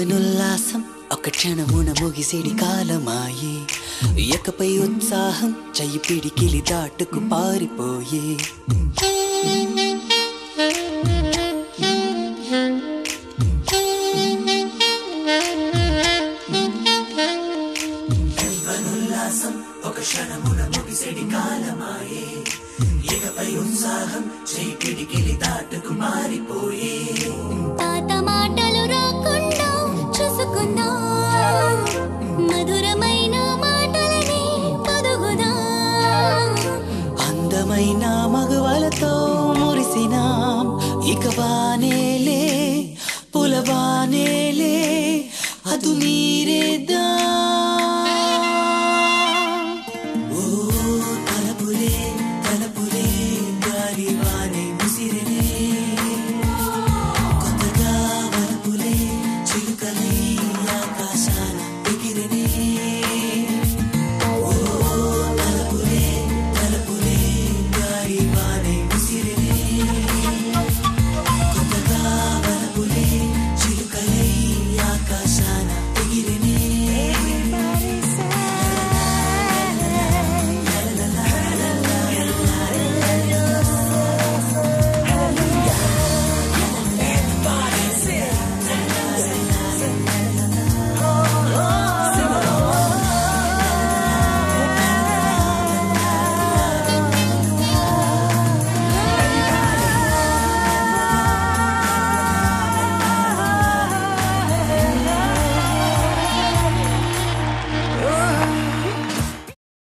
జీవనుల్లాసం ఒక క్షణమున ముగిసేడి కాలమాయే, ఎకపై ఉత్సాహం చెయ్యి పిడికిలి దాటుకు పారిపోయే. జీవనుల్లాసం ఒక క్షణమున ముగిసేడి కాలమాయే, ఎకపై ఉత్సాహం చెయ్యి పిడికిలి దాటుకు మారిపోయే. పాత మాటలు రాకుండా చూసుకుందాం, మధురమై